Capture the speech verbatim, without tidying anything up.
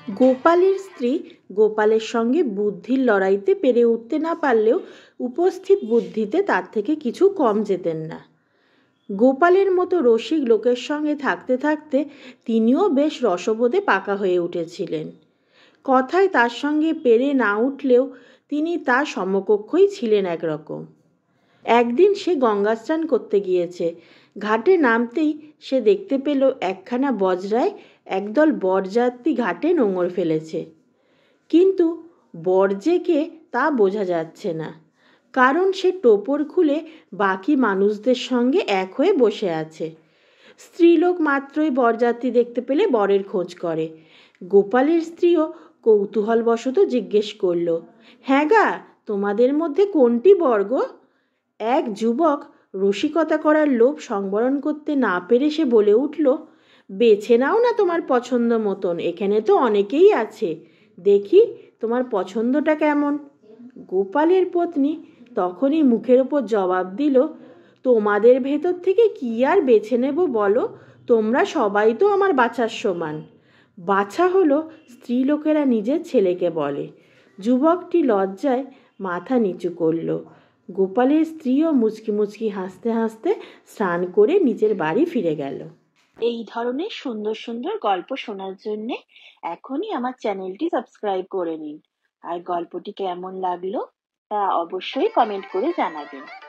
গোপালের স্ত্রী গোপালের সঙ্গে বুদ্ধির লড়াইতে পেরে উঠতে না পারলেও উপস্থিত বুদ্ধিতে তার থেকে কিছু কম যেতেন না। গোপালের মতো রসিক লোকের সঙ্গে থাকতে থাকতে তিনিও বেশ রসবোধে পাকা হয়ে উঠেছিলেন। কথায় তার সঙ্গে পেরে না উঠলেও তিনি তার সমকক্ষই ছিলেন একরকম। একদিন সে গঙ্গা স্নান করতে গিয়েছে। ঘাটে নামতেই সে দেখতে পেল একখানা বজরায় একদল বরযাত্রী ঘাটে নোঙর ফেলেছে, কিন্তু বর যে কে তা বোঝা যাচ্ছে না, কারণ সে টোপর খুলে বাকি মানুষদের সঙ্গে এক হয়ে বসে আছে। স্ত্রীলোক মাত্রই বরযাত্রী দেখতে পেলে বরের খোঁজ করে। গোপালের স্ত্রীও কৌতূহলবশত জিজ্ঞেস করল, হ্যাঁ গা, তোমাদের মধ্যে কোনটি বর গো? এক যুবক রসিকতা করার লোভ সংবরণ করতে না পেরে সে বলে উঠল, বেছে নাও না তোমার পছন্দ মতন, এখানে তো অনেকেই আছে, দেখি তোমার পছন্দটা কেমন। গোপালের পত্নী তখনই মুখের ওপর জবাব দিল, তোমাদের ভেতর থেকে কি আর বেছে নেব বলো, তোমরা সবাই তো আমার বাছার সমান। বাছা হলো স্ত্রীলোকেরা নিজের ছেলেকে বলে। যুবকটি লজ্জায় মাথা নিচু করল। গোপালের স্ত্রীও মুচকি মুচকি হাসতে হাসতে স্নান করে নিজের বাড়ি ফিরে গেল। এই ধরনের সুন্দর সুন্দর গল্প শোনার জন্য এখনই আমার চ্যানেলটি সাবস্ক্রাইব করে নিন। আর গল্পটি কেমন লাগলো তা অবশ্যই কমেন্ট করে জানাবেন।